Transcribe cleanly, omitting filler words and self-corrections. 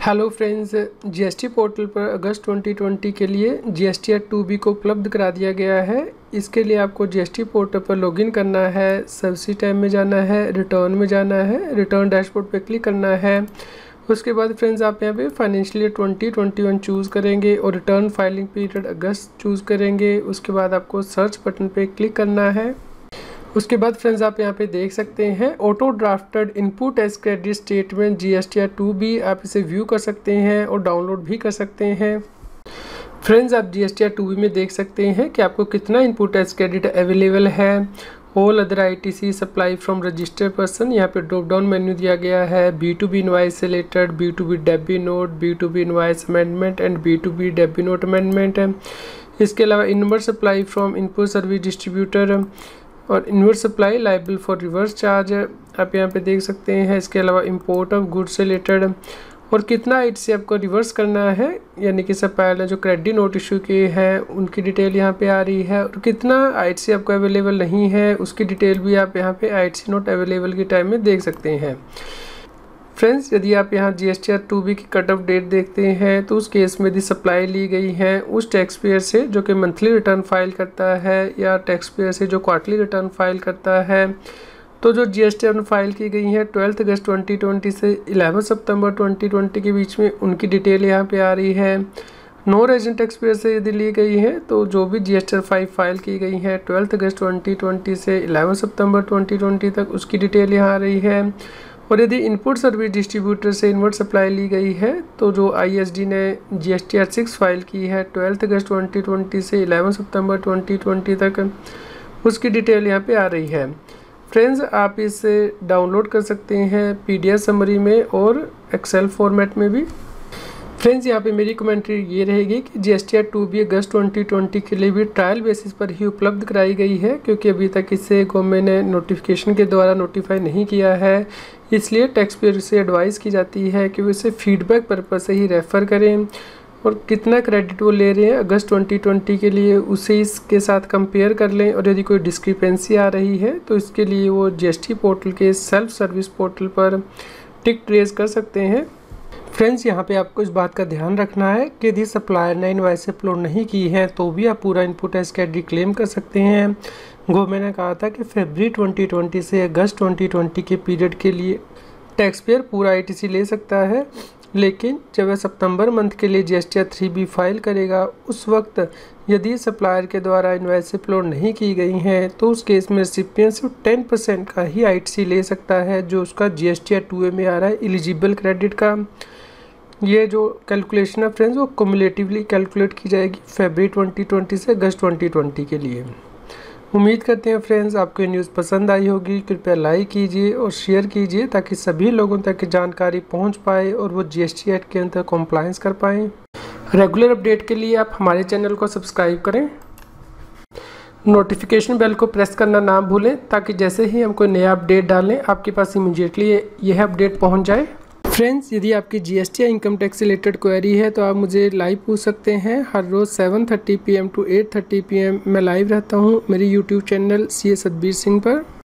Hello friends, GST portal पर अगस्त 2020 के लिए जीएसटी 2B को उपलब्ध करा दिया गया है। इसके लिए आपको जीएसटी पोर्टल पर लॉगिन करना है, सर्विस टैब में जाना है, रिटर्न में जाना है, रिटर्न डैशबोर्ड पर क्लिक करना है। उसके बाद फ्रेंड्स आप यहाँ पे फाइनेंशियल ईयर 2021 चूज़ करेंगे और रिटर्न फाइलिंग पीरियड अगस्त चूज़ करेंगे। उसके बाद आपको सर्च बटन पे क्लिक करना है। उसके बाद फ्रेंड्स आप यहाँ पे देख सकते हैं ऑटो ड्राफ्टेड इनपुट एज क्रेडिट स्टेटमेंट जीएसटी 2B, आप इसे व्यू कर सकते हैं और डाउनलोड भी कर सकते हैं। फ्रेंड्स आप जीएसटी 2B में देख सकते हैं कि आपको कितना इनपुट एज क्रेडिट अवेलेबल है। All other ITC supply from registered person, यहाँ पे ड्रॉप डाउन मेन्यू दिया गया है। B2B invoice related, B2B debit note, B2B invoice amendment and B2B debit note amendment है। इसके अलावा inward supply from input service distributor और inward supply liable for reverse charge आप यहाँ पे देख सकते हैं। इसके अलावा इंपोर्ट ऑफ गुड्स रिलेटेड और कितना आइटसी आपको रिवर्स करना है, यानी कि सप्लायर ने जो क्रेडिट नोट इशू किए हैं उनकी डिटेल यहाँ पे आ रही है। और कितना आइटसी आपको अवेलेबल नहीं है उसकी डिटेल भी आप यहाँ पे आइटसी नोट अवेलेबल के टाइम में देख सकते हैं। फ्रेंड्स यदि आप यहाँ जीएसटी 2B की कट ऑफ डेट देखते हैं तो उस केस में यदि सप्लाई ली गई है उस टैक्स पेयर से जो कि मंथली रिटर्न फाइल करता है या टैक्स पेयर से जो क्वार्टरली रिटर्न फाइल करता है, तो जो जीएसटी फाइल की गई है 12 अगस्त 2020 से 11 सितंबर 2020 के बीच में, उनकी डिटेल यहाँ पे आ रही है। नो रेजिडेंट टैक्स पेयर से यदि ली गई है तो जो भी जीएसटी फाइल की गई है 12 अगस्त 2020 से 11 सितंबर 2020 तक, उसकी डिटेल यहाँ आ रही है। और यदि इनपुट सर्विस डिस्ट्रीब्यूटर से इनवर्ट सप्लाई ली गई है तो जो आईएसडी ने जीएसटी 6 फाइल की है 12 अगस्त 2020 से 11 सितंबर 2020 तक, उसकी डिटेल यहाँ पे आ रही है। फ्रेंड्स आप इसे डाउनलोड कर सकते हैं पीडीएफ समरी में और एक्सेल फॉर्मेट में भी। फ्रेंड्स यहाँ पे मेरी कमेंट्री ये रहेगी कि जीएसटी 2B अगस्त 2020 के लिए भी ट्रायल बेसिस पर ही उपलब्ध कराई गई है, क्योंकि अभी तक इसे गवर्नमेंट ने नोटिफिकेशन के द्वारा नोटिफाई नहीं किया है। इसलिए टैक्स पेयर से एडवाइस की जाती है कि वो इसे फीडबैक पर्पज से ही रेफ़र करें और कितना क्रेडिट वो ले रहे हैं अगस्त 2020 के लिए उसे इसके साथ कंपेयर कर लें। और यदि कोई डिस्क्रिपेंसी आ रही है तो इसके लिए वो जीएसटी पोर्टल के सेल्फ सर्विस पोर्टल पर टिक ट्रेस कर सकते हैं। फ्रेंड्स यहाँ पे आपको इस बात का ध्यान रखना है कि यदि सप्लायर ने इनवॉइस अपलोड नहीं की है तो भी आप पूरा इनपुट एज क्रेडिट क्लेम कर सकते हैं। गवर्नमेंट ने कहा था कि फरवरी 2020 से अगस्त 2020 के पीरियड के लिए टैक्स पेयर पूरा आईटीसी ले सकता है, लेकिन जब वह सितंबर मंथ के लिए जीएसटी 3B फाइल करेगा उस वक्त यदि सप्लायर के द्वारा इनवॉइस अपलोड नहीं की गई हैं तो उस केस में रिसिपिएंट सिर्फ 10% का ही आईटीसी ले सकता है, जो उसका जीएसटी 2A में आ रहा है एलिजिबल क्रेडिट का। ये जो कैलकुलेशन है फ्रेंड्स वो कुमुलेटिवली कैलकुलेट की जाएगी फरवरी 2020 से अगस्त 2020 के लिए। उम्मीद करते हैं फ्रेंड्स आपको ये न्यूज़ पसंद आई होगी। कृपया लाइक कीजिए और शेयर कीजिए ताकि सभी लोगों तक जानकारी पहुंच पाए और वो जीएसटी एक्ट के अंदर कॉम्प्लायंस कर पाएँ। रेगुलर अपडेट के लिए आप हमारे चैनल को सब्सक्राइब करें, नोटिफिकेशन बेल को प्रेस करना ना भूलें ताकि जैसे ही हम कोई नया अपडेट डालें आपके पास इमीडिएटली यह अपडेट पहुँच जाए। फ्रेंड्स यदि आपकी जीएसटी या इनकम टैक्स से रिलेटेड क्वेरी है तो आप मुझे लाइव पूछ सकते हैं। हर रोज़ 7:30 PM to 8:30 PM मैं लाइव रहता हूँ मेरी YouTube channel CA Satbir Singh पर।